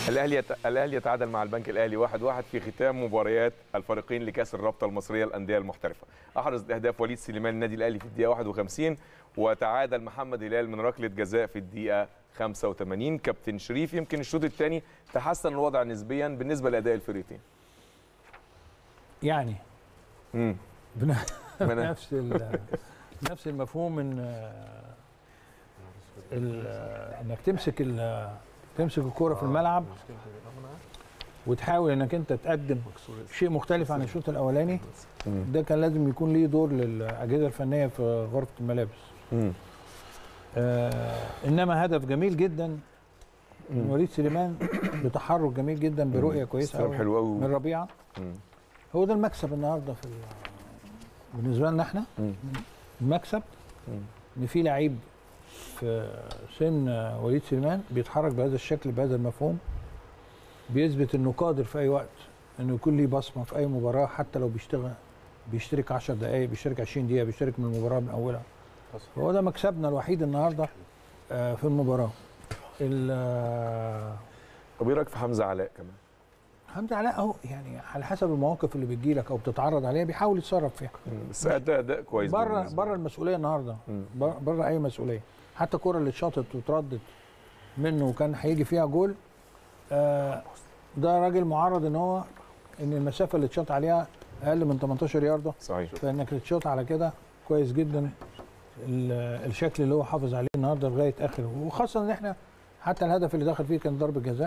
الاهلي يتعادل مع البنك الاهلي 1-1 في ختام مباريات الفريقين لكاس الرابطه المصريه للانديه المحترفه. احرز اهداف وليد سليمان النادي الاهلي في الدقيقه 51، وتعادل محمد هلال من ركله جزاء في الدقيقه 85. كابتن شريف، يمكن الشوط الثاني تحسن الوضع نسبيا بالنسبه لاداء الفريقين. يعني نفس المفهوم انك تمسك الكوره في الملعب وتحاول انك انت تقدم شيء مختلف عن الشوط الاولاني. ده كان لازم يكون ليه دور للاجهزه الفنيه في غرفه الملابس. انما هدف جميل جدا من وليد سليمان بتحرك جميل جدا برؤيه كويسه قوي من ربيعه. هو ده المكسب النهارده بالنسبه لنا احنا. المكسب ان في لعيب في سن وليد سليمان بيتحرك بهذا الشكل بهذا المفهوم، بيثبت انه قادر في اي وقت انه يكون ليه بصمه في اي مباراه، حتى لو بيشترك 10 دقائق، بيشترك 20 دقيقه، بيشترك من المباراه من اولها. هو ده مكسبنا الوحيد النهارده في المباراه. طب ايه رايك في حمزه علاء كمان؟ حمزه علاء اهو، يعني على حسب المواقف اللي بتجيلك او بتتعرض عليها بيحاول يتصرف فيها. بس اداء كويس بره المسؤوليه النهارده، بره اي مسؤوليه. حتى الكره اللي اتشاطت وتردت منه وكان هيجي فيها جول، ده راجل معرض ان المسافه اللي اتشاط عليها اقل من 18 يارده. صحيح. فانك تشاط على كده كويس جدا. الشكل اللي هو حافظ عليه النهارده لغايه اخر، وخاصه ان احنا حتى الهدف اللي دخل فيه كان ضربه جزاء.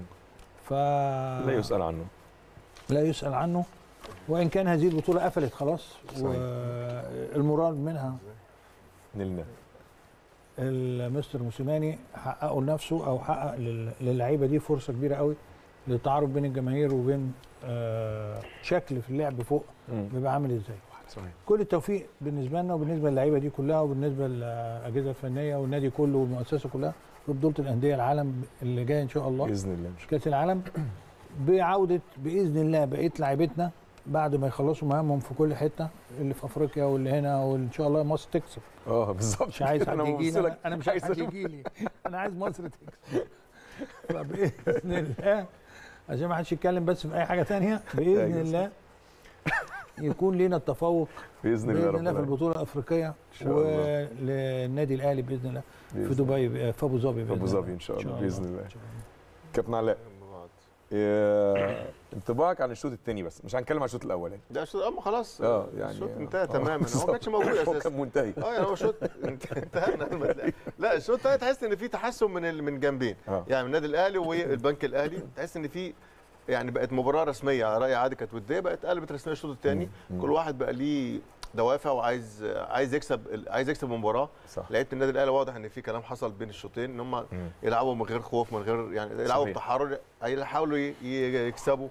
لا يسأل عنه. وإن كان هذه البطولة قفلت خلاص. صحيح. والمراد منها نلنا المستر موسيماني حققه لنفسه أو حقق للعيبة دي فرصة كبيرة قوي للتعارف بين الجماهير وبين شكل في اللعب فوق بيبقى عامل ازاي. صحيح. كل التوفيق بالنسبة لنا وبالنسبة للعيبة دي كلها وبالنسبة للأجهزة الفنية والنادي كله والمؤسسة كلها في بطولة الأندية العالم اللي جاي إن شاء الله بإذن الله. كأس العالم بعودة بإذن الله بقية لعيبتنا بعد ما يخلصوا مهامهم في كل حتة اللي في أفريقيا واللي هنا، وإن شاء الله مصر تكسب. بالظبط. مش عايز حد يجي لي، أنا مش عايز حد يجي لي، أنا عايز مصر تكسب. فبإذن الله عشان ما حدش يتكلم بس في أي حاجة ثانية، بإذن الله يكون لنا التفوق بإذن الله في البطولة الأفريقية وللنادي الأهلي بإذن الله في دبي في أبو ظبي إن شاء الله بإذن الله. كابتن علاء، انطباعك عن الشوط الثاني؟ بس مش هنتكلم عن الشوط الاولاني. ده الشوط خلاص يعني الشوط انتهى تماما. هو ما كانش موجود اساسا. هو كان منتهي. يعني هو الشوط انتهى. لا الشوط الثاني تحس ان في تحسن من جنبين. يعني من النادي الاهلي والبنك الاهلي تحس ان في يعني بقت مباراه رسميه. على راي عادي كانت وديه، بقت قلبت رسميه الشوط الثاني. كل واحد بقى ليه دوافع وعايز يكسب المباراه. لعيبه النادي الاهلي واضح ان في كلام حصل بين الشوطين ان هم يلعبوا من غير خوف، من غير يعني يلعبوا بتحرر، يحاولوا يكسبوا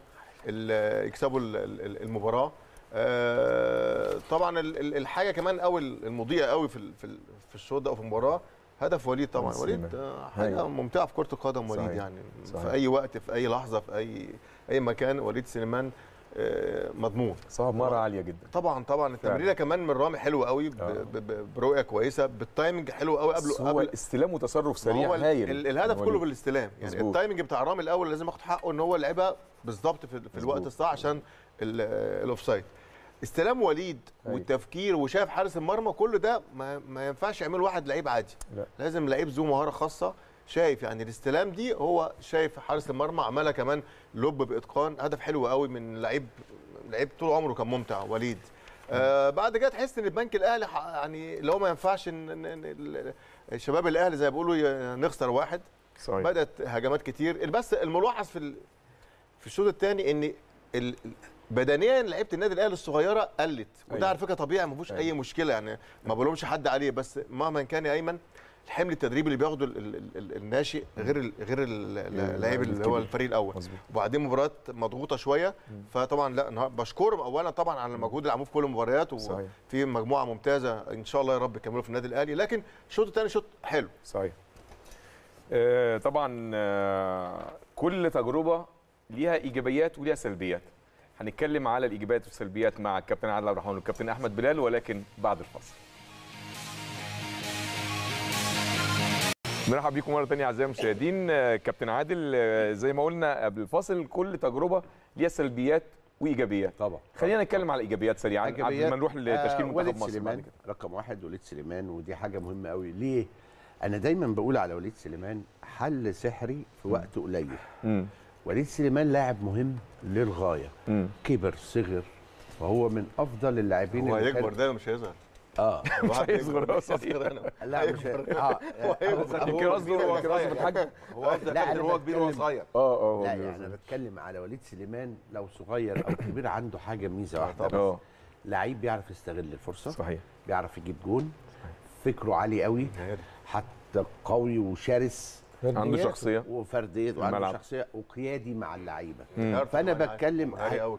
المباراه. طبعا الحاجه كمان المضيئه قوي في الشوط ده او في المباراه هدف وليد. طبعا وليد حاجه ممتعه في كره القدم. وليد يعني في اي وقت في اي لحظه في اي مكان وليد سليمان مضمون. صعب مره عاليه جدا. طبعا التمريره كمان من رامي حلوه قوي برؤيه كويسه بالتايمنج حلو قوي قبل استلام وتصرف سريع هايل. الهدف كله بالاستلام يعني مزبوط. التايمنج بتاع رامي الاول لازم ياخد حقه ان هو لعبها بالظبط في الوقت الصح عشان الاوفسايد. استلام وليد والتفكير وشاف حارس المرمى كل ده ما ينفعش يعمل واحد لعيب عادي. لازم لعيب ذو مهاره خاصه شايف يعني الاستلام دي. هو شايف حارس المرمى عملها كمان لوب باتقان. هدف حلو قوي من لعيب طول عمره كان ممتع وليد. بعد كده تحس ان البنك الاهلي يعني اللي هو ما ينفعش ان الشباب الاهلي زي ما بيقولوا نخسر واحد. صحيح. بدات هجمات كتير. بس الملاحظ في الشوط الثاني ان بدنيا لعيبه النادي الاهلي الصغيره قلت. وده على فكره طبيعي ما فيهوش اي مشكله يعني ما بقولهمش حد عليه. بس مهما كان يا ايمن الحمل التدريبي اللي بياخده الناشئ غير اللاعب اللي هو الفريق الاول. وبعدين مباريات مضغوطه شويه. فطبعا لا بشكرهم اولا طبعا على المجهود اللي عملوه في كل المباريات وفي مجموعه ممتازه ان شاء الله يا رب يكملوا في النادي الاهلي. لكن الشوط الثاني شوط حلو. صحيح. طبعا كل تجربه ليها ايجابيات وليها سلبيات. هنتكلم على الايجابيات والسلبيات مع الكابتن عادل عبد الرحمن والكابتن احمد بلال، ولكن بعد الفاصل. نرحب بيكم مره ثانيه اعزائي المشاهدين. كابتن عادل، زي ما قلنا قبل الفاصل كل تجربه ليها سلبيات وايجابيات. طبعا خلينا نتكلم على الايجابيات سريعا قبل ما نروح لتشكيل منتخب مصر. سليمان رقم 1 وليد سليمان، ودي حاجه مهمه قوي. ليه؟ انا دايما بقول على وليد سليمان حل سحري في وقت قليل. وليد سليمان لاعب مهم للغايه. كبر صغر وهو من افضل اللاعبين. هو هيكبر ده مش هيظهر. مش هيصغر. لا مش قصده هو في الحجم. هو افضل ان هو كبير وهو صغير. لا يعني انا بتكلم على وليد سليمان لو صغير او كبير عنده حاجه ميزه واحده بس. لعيب بيعرف يستغل الفرصه. صحيح. بيعرف يجيب جون. فكره عالي قوي. حتى قوي وشرس. عنده شخصيه وفرديه وعنده شخصيه وقيادي مع اللعيبه. فانا بتكلم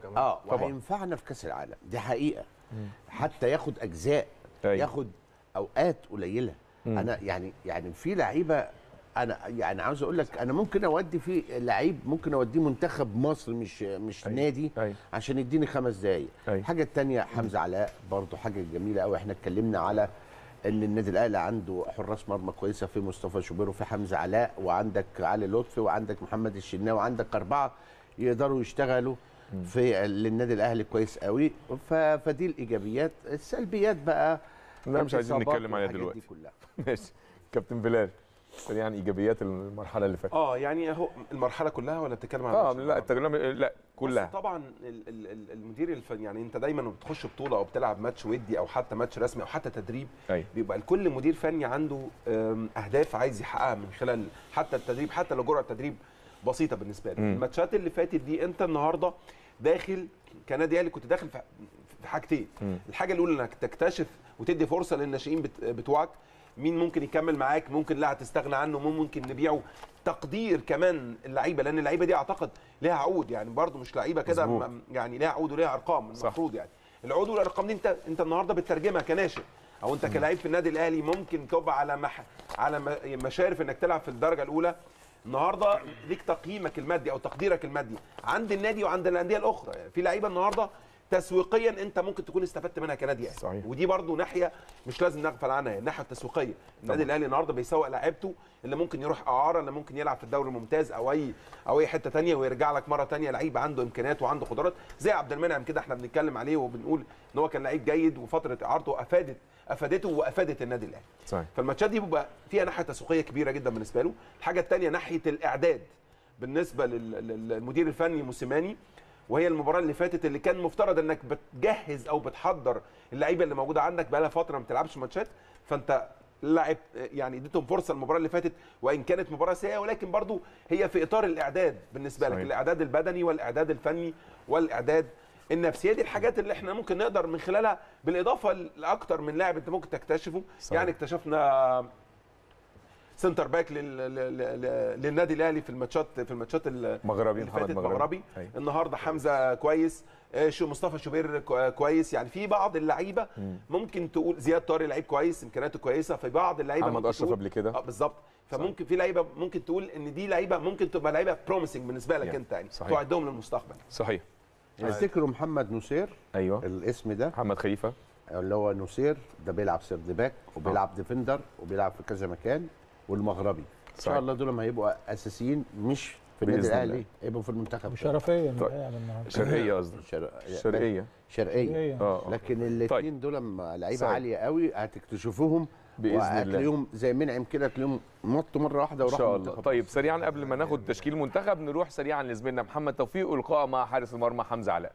وهينفعنا في كاس العالم، دي حقيقه. حتى ياخد اجزاء، ياخد اوقات قليله. انا يعني في لعيبه، انا يعني عاوز اقول لك انا ممكن اودي في لعيب، ممكن اوديه منتخب مصر مش نادي عشان يديني 5 دقايق. الحاجه الثانيه حمزه علاء برضو حاجه جميله قوي. احنا اتكلمنا على ان النادي الاهلي عنده حراس مرمى كويسه، في مصطفى شوبير وفي حمزه علاء وعندك علي لطفي وعندك محمد الشناوي وعندك 4 يقدروا يشتغلوا في للنادي الاهلي كويس قوي. فدي الايجابيات. السلبيات بقى لا مش عايزين نتكلم عليها دلوقتي. ماشي كابتن بلال، سريعا ايجابيات المرحله اللي فاتت. يعني اهو المرحله كلها ولا بتتكلم عن لا التجربه لا كلها. طبعا المدير الفني يعني انت دايما بتخش بطوله او بتلعب ماتش ودي او حتى ماتش رسمي او حتى تدريب، بيبقى الكل مدير فني عنده اهداف عايز يحققها من خلال حتى التدريب، حتى لو جرعه تدريب بسيطه بالنسبه لك. الماتشات اللي فاتت دي انت النهارده داخل كنادي اهلي، كنت داخل في حاجتين. الحاجه الاولى انك تكتشف وتدي فرصه للناشئين بتوعك، مين ممكن يكمل معاك، ممكن لا هتستغنى عنه، ممكن نبيعه. تقدير كمان اللعيبه، لان اللعيبه دي اعتقد ليها عقود، يعني برضو مش لعيبه كده يعني ليها عقود وليها ارقام المفروض. يعني العقود والارقام دي انت النهارده بتترجمها كناشئ او انت كلاعب في النادي الاهلي، ممكن تبقى على مشارف انك تلعب في الدرجه الاولى. النهارده ليك تقييمك المادي او تقديرك المادي عند النادي وعند الانديه الاخرى. يعني في لعيبه النهارده تسويقيا انت ممكن تكون استفدت منها كنادي اهلي، ودي برضو ناحيه مش لازم نغفل عنها، الناحيه التسويقيه. النادي الاهلي النهارده بيسوق لاعيبته اللي ممكن يروح اعاره، اللي ممكن يلعب في الدوري الممتاز او اي حته ثانيه ويرجع لك مره ثانيه لعيب عنده امكانيات وعنده قدرات زي عبد المنعم كده. احنا بنتكلم عليه وبنقول ان هو كان لعيب جيد وفتره اعارته افادته وافادت النادي الاهلي. صحيح. فالماتشات دي بيبقى فيها ناحيه تسويقيه كبيره جدا بالنسبه له. الحاجه الثانيه ناحيه الاعداد بالنسبه للمدير الفني موسيماني، وهي المباراه اللي فاتت اللي كان مفترض انك بتجهز او بتحضر اللعيبه اللي موجوده عندك بقى لها فتره ما بتلعبش ماتشات، فانت لاعب يعني اديتهم فرصه المباراه اللي فاتت، وان كانت مباراه سيئه ولكن برضو هي في اطار الاعداد بالنسبه لك، الاعداد البدني والاعداد الفني والاعداد النفسيه. دي الحاجات اللي احنا ممكن نقدر من خلالها بالاضافه لاكتر من لاعب انت ممكن تكتشفه. يعني اكتشفنا سنتر باك للنادي الاهلي في الماتشات مغربي، محمد مغربي. النهارده حمزه كويس، مصطفى شوبير كويس. يعني في بعض اللعيبه ممكن تقول زياد طارق لعيب كويس، امكانياته كويسه. في بعض اللعيبه محمد اشرف قبل كده بالظبط. فممكن في لعيبه ممكن تقول ان دي لعيبه ممكن تبقى لعيبه بروميسنج بالنسبه لك انت، يعني تعدهم للمستقبل. صحيح. افتكروا محمد نصير. ايوه الاسم ده محمد خليفه اللي هو نصير ده بيلعب سيرد باك وبيلعب ديفندر وبيلعب في كذا مكان. والمغربي ان شاء الله دول هيبقوا اساسيين، مش في النادي الاهلي، هيبقوا في المنتخب شرفيه. شرقيه قصدي شرقيه. لكن الاثنين دول لعيبه عاليه قوي، هتكتشفوهم باذن الله. هتلاقيهم زي منعم كده، تلاقيهم نطوا مره واحده وراحوا ان شاء الله. طيب سريعا قبل ما ناخد تشكيل المنتخب نروح سريعا لزميلنا محمد توفيق ولقاء مع حارس المرمى حمزه علاء.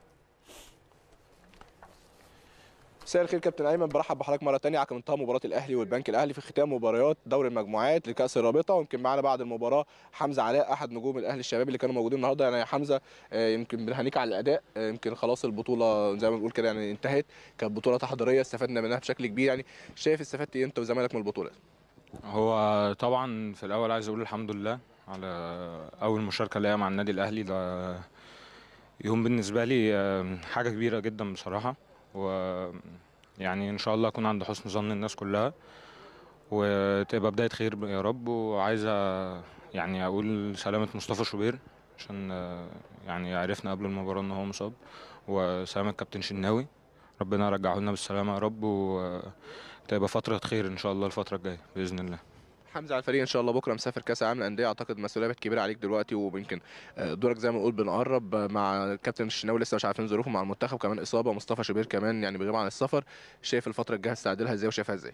مساء الخير كابتن ايمن، برحب بحضرتك مره ثانيه عقب انتهاء مباراه الاهلي والبنك الاهلي في ختام مباريات دوري المجموعات لكاس الرابطه. ويمكن معانا بعد المباراه حمزه علاء احد نجوم الاهلي الشباب اللي كانوا موجودين النهارده. يعني يا حمزه يمكن بنهنيك على الاداء، يمكن خلاص البطوله زي ما بنقول كده يعني انتهت، كانت بطوله تحضيريه استفدنا منها بشكل كبير. يعني شايف استفدت ايه انت وزمايلك من البطوله؟ هو طبعا في الاول عايز اقول الحمد لله على اول مشاركه ليا مع النادي الاهلي. ده يوم بالنسبه لي حاجه كبيره جدا بصراحه، يعني ان شاء الله اكون عند حسن ظن الناس كلها وتبقى بدايه خير يا رب. وعايزه يعني اقول سلامه مصطفى شوبير عشان يعني عرفنا قبل المباراه ان هو مصاب، وسلامه كابتن شناوي، ربنا يرجعه لنا بالسلامه يا رب، وتبقى فتره خير ان شاء الله الفتره الجايه باذن الله. حمزه على الفريق ان شاء الله بكره مسافر كاس العالم للانديه، اعتقد مسؤوليه كبيره عليك دلوقتي، ويمكن دورك زي ما نقول بنقرب مع الكابتن الشناوي، لسه مش عارفين ظروفه مع المنتخب، كمان اصابه مصطفى شوبير كمان يعني بيغيب عن السفر. شايف الفتره الجايه هتستعدلها ازاي وشايفها ازاي؟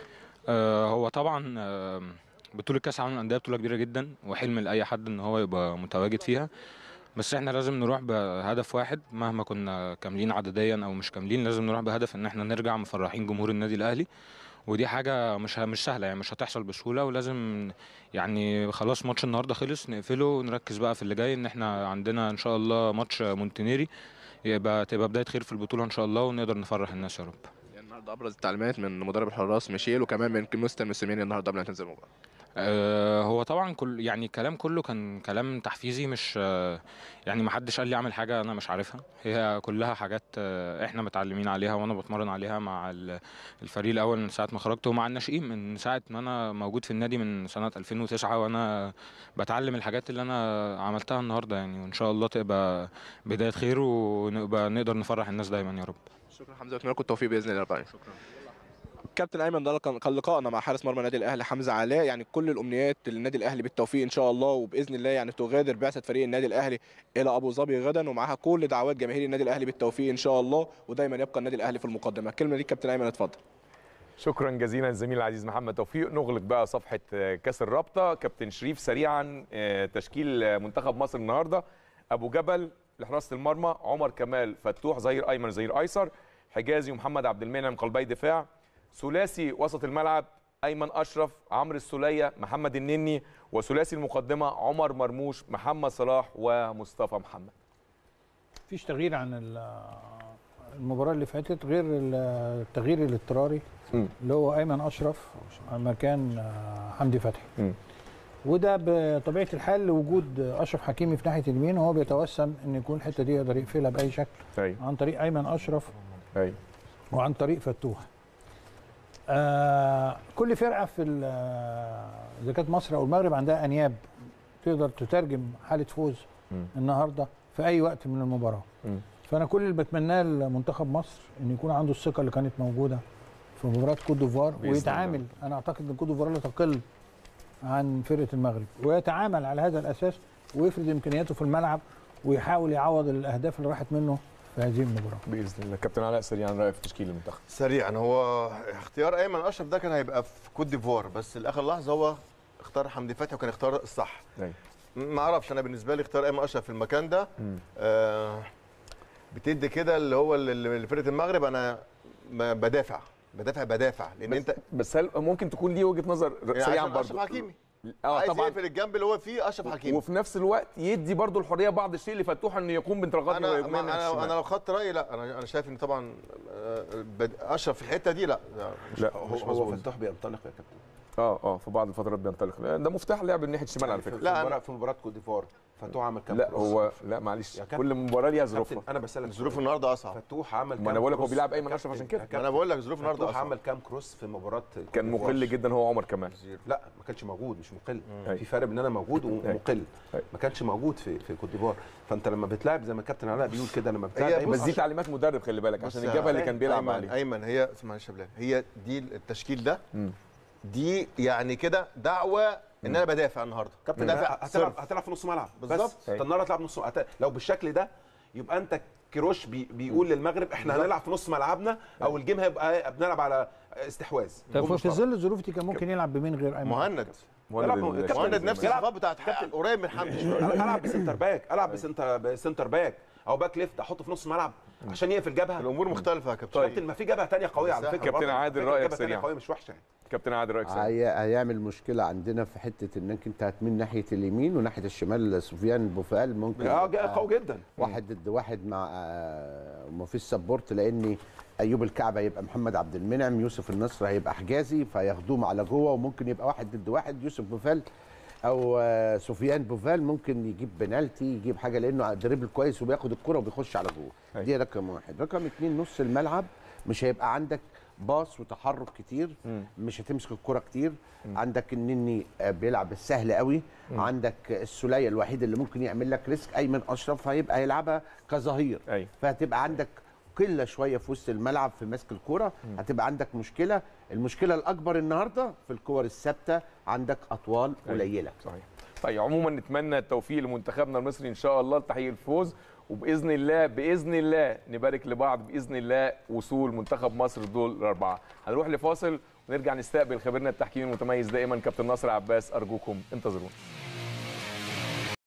هو طبعا بطوله كاس العالم للانديه بطوله كبيره جدا وحلم لاي حد ان هو يبقى متواجد فيها، بس احنا لازم نروح بهدف واحد مهما كنا كاملين عدديا او مش كاملين، لازم نروح بهدف ان احنا نرجع مفرحين جمهور النادي الاهلي، ودي حاجه مش سهله يعني، مش هتحصل بسهوله، ولازم يعني خلاص ماتش النهارده خلص نقفله ونركز بقى في اللي جاي، ان احنا عندنا ان شاء الله ماتش مونتينيري تبقى بدايه خير في البطوله ان شاء الله، ونقدر نفرح الناس يا رب. النهارده ابرز التعليمات من مدرب الحراس ميشيل وكمان من مستر موسيماني النهارده قبل ما تنزل المباراه. هو طبعا يعني الكلام كله كان كلام تحفيزي، مش يعني ما حدش قال لي اعمل حاجه انا مش عارفها، هي كلها حاجات احنا متعلمين عليها وانا بتمرن عليها مع الفريق الاول من ساعه ما خرجت، ومع الناشئين من ساعه ما انا موجود في النادي من سنه 2009 وانا بتعلم الحاجات اللي انا عملتها النهارده يعني، وان شاء الله تبقى بدايه خير ونبقى نقدر نفرح الناس دايما يا رب. شكرا حمزه، واتمنى لكم التوفيق باذن الله. شكرا كابتن ايمن، ده كان لقائنا مع حارس مرمى النادي الاهلي حمزه علاء، يعني كل الامنيات للنادي الاهلي بالتوفيق ان شاء الله، وباذن الله يعني تغادر بعثه فريق النادي الاهلي الى ابو ظبي غدا، ومعها كل دعوات جماهير النادي الاهلي بالتوفيق ان شاء الله، ودايما يبقى النادي الاهلي في المقدمه. الكلمه دي كابتن ايمن، اتفضل. شكرا جزيلا الزميل العزيز محمد توفيق. نغلق بقى صفحه كاس الرابطه. كابتن شريف سريعا تشكيل منتخب مصر النهارده: ابو جبل لحراسه المرمى، عمر كمال، فتوح ظهير ايمن ظهير ايسر، حجازي ومحمد عبد المنعم قلبي دفاع، ثلاثي وسط الملعب ايمن اشرف، عمرو السوليه، محمد النني، وثلاثي المقدمه عمر مرموش، محمد صلاح ومصطفى محمد. مفيش تغيير عن المباراه اللي فاتت غير التغيير الاضطراري اللي هو ايمن اشرف مكان حمدي فتحي، وده بطبيعه الحال لوجود اشرف حكيمي في ناحيه اليمين، وهو بيتوسم ان يكون الحته دي يقدر يقفلها باي شكل عن طريق ايمن اشرف وعن طريق فتوح. كل فرقه في اذا كانت مصر او المغرب عندها انياب تقدر تترجم حاله فوز النهارده في اي وقت من المباراه. فانا كل اللي بتمناه لمنتخب مصر ان يكون عنده الثقه اللي كانت موجوده في مباراه كوت ديفوار، ويتعامل، انا اعتقد ان كوت ديفوار لا تقل عن فرقه المغرب، ويتعامل على هذا الاساس ويفرض امكانياته في الملعب ويحاول يعوض الاهداف اللي راحت منه في هذه المباراه باذن الله. كابتن علاء سريعا رايك في تشكيل المنتخب؟ سريعا، هو اختيار ايمن اشرف ده كان هيبقى في كوت ديفوار، بس لاخر لحظه هو اختار حمدي فتحي وكان اختار الصح. ما اعرفش، انا بالنسبه لي اختيار ايمن اشرف في المكان ده بتدي كده اللي هو لفرقه المغرب انا بدافع لان انت بس هل ممكن تكون دي وجهه نظر سريعا برضه؟ اشرف حكيمي عايز يقفل الجنب اللي هو فيه اشرف حكيمي، وفي نفس الوقت يدي برضه الحريه بعض الشيء لفتوح انه يقوم بانطلاقات انا لو خدت رايي لا، انا شايف ان طبعا اشرف في الحته دي لا هو فتوح بينطلق يا كابتن. في بعض الفترات بينطلق، ده مفتاح لعب الناحيه الشمال على فكره. لا في مباراه كوت ديفوار فتوح عمل كام لا هو لا معلش كل مباراه ليها ظروفها. انا بسالك ظروف النهارده اصعب. فتوح عمل كام؟ ما انا بقول لك هو بيلعب ايمن اشرف عشان كده. انا بقول لك ظروف النهارده فتوح عمل كام كروس في مباراه كان مقل جدا هو عمر كمال. لا ما كانش موجود، مش مقل. في فرق بين انا موجود ومقل. ما كانش موجود في كوت ديفوار. فانت لما بتلعب زي ما الكابتن علاء بيقول كده، لما بتلعب بس دي تعليمات مدرب، خلي بالك عشان الجبهه اللي كان بيلعب عليه. ايمن هي معلش يا بلال، هي دي التشكيل ده دي يعني كده دعوه ان انا بدافع النهارده. كابتن هتلعب في نص ملعب بالظبط. انت النهارده هتلعب نص، لو بالشكل ده يبقى انت كيروش بيقول للمغرب احنا هنلعب في نص ملعبنا، او الجيم هيبقى بنلعب على استحواذ. طب في ظل الظروف دي كان ممكن يلعب بمين غير ايمن؟ مهند نفس الصفات بتاعت قريب من حمدي شويه. العب بسنتر باك، العب بسنتر باك او باك ليفت، احطه في نص ملعب عشان يقفل جبهه. الامور مختلفه يا كابتن. ما في جبهه ثانيه قويه على فكره. كابتن عادل رايك سريع؟ قويه مش وحشه. كابتن عادل رايك سريع؟ هيعمل مشكله عندنا في حته انك انت هتميل ناحيه اليمين وناحيه الشمال. سفيان بوفال ممكن قوي جدا، واحد ضد واحد مع ما فيش سبورت، لان ايوب الكعبه هيبقى محمد عبد المنعم، يوسف النصر هيبقى حجازي، فياخدوهم على جوه، وممكن يبقى واحد ضد واحد يوسف بوفال او سفيان بوفال ممكن يجيب بنالتي، يجيب حاجه لانه دريبل كويس وبياخد الكره وبيخش على جوه. دي رقم واحد. رقم اتنين، نص الملعب مش هيبقى عندك باص وتحرك كتير، مش هتمسك الكره كتير. عندك النني بيلعب السهل قوي، عندك السوليه الوحيد اللي ممكن يعمل لك ريسك، ايمن اشرف هيبقى هيلعبها كظهير، فهتبقى عندك قله شويه في وسط الملعب في مسك الكوره هتبقى عندك مشكله. المشكله الاكبر النهارده في الكور الثابته، عندك اطوال قليله. صحيح. طيب عموما نتمنى التوفيق لمنتخبنا المصري ان شاء الله لتحقيق الفوز، وباذن الله نبارك لبعض باذن الله وصول منتخب مصر دول الاربعه. هنروح لفاصل ونرجع نستقبل خبيرنا التحكيمي المتميز دائما كابتن ناصر عباس. ارجوكم انتظرونا.